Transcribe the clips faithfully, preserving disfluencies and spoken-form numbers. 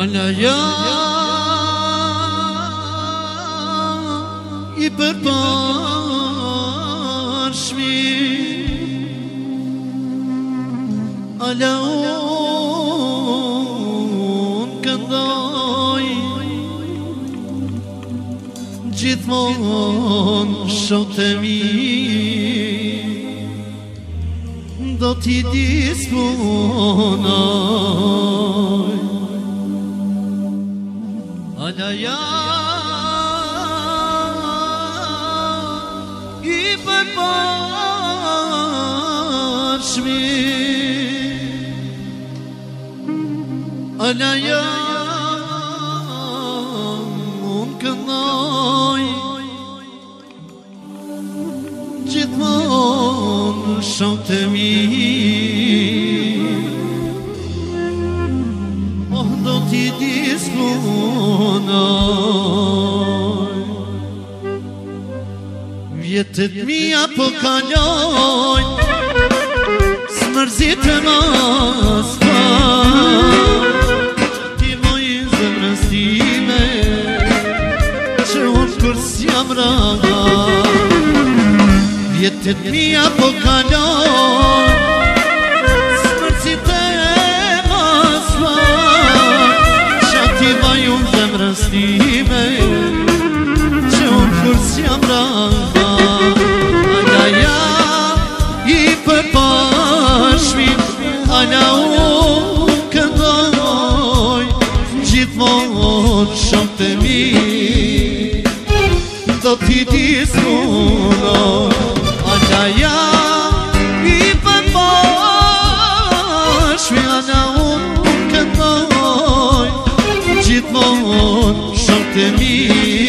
Alaja I përbashmi Ala unë këndoj Gjithmonë shote mi Do t'i disponoj Alaja I përbashmi Alaja unë këndoj Gjithmonë shote mi Oh do t'i disponoj Vjetet mija po kalojnë Smërzit e mas pa Ti mojë zemrës time Që unë kur s'jam raga Vjetet mija po kalojnë Smërzit e mas pa Që ti mojë zemrës time Që unë kur s'jam raga Alaja I përbashmi Ala unë këndoj Gjithmonë shote mi Do t'i disponoj Alaja I përbashmi Ala unë këndoj Gjithmonë shote mi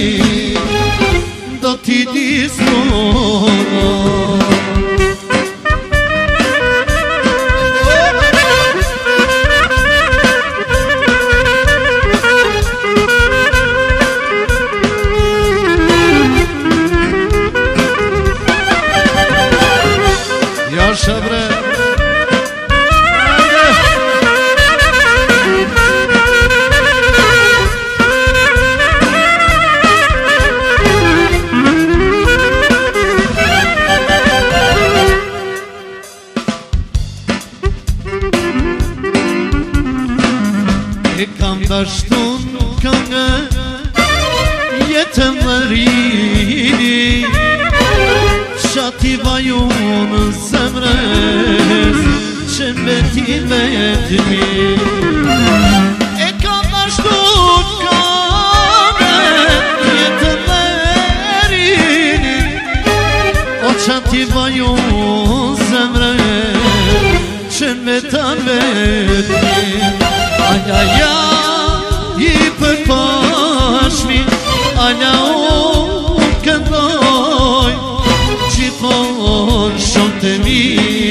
Do t'i disponoj Shabre E kam dashtun këngë jetën më rini Shati vaju në zemrës Që mbeti vetëmi E kam dashtun këngë jetën më rini O shati vaju në zemrës Që mbeta vetëmi Alaja I përbashmi Ala unë këndoj Gjithmonë shote mi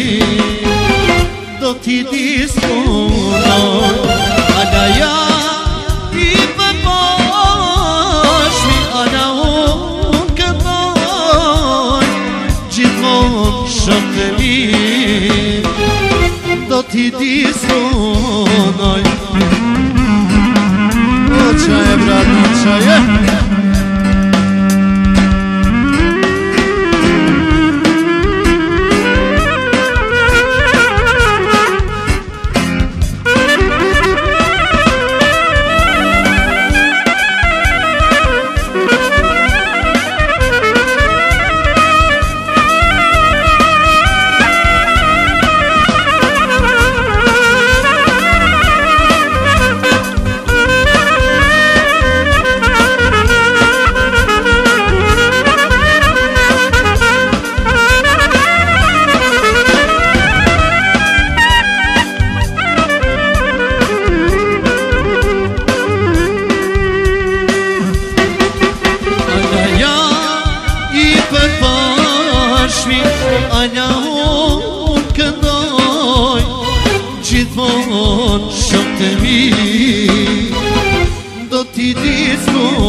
Do t'i disponoj Alaja I përbashmi Ala unë këndoj Gjithmonë shote mi Do t'i disponoj O qaje brat, o qaje Ala unë këndoj Gjithmonë shote mi Do t'i disponoj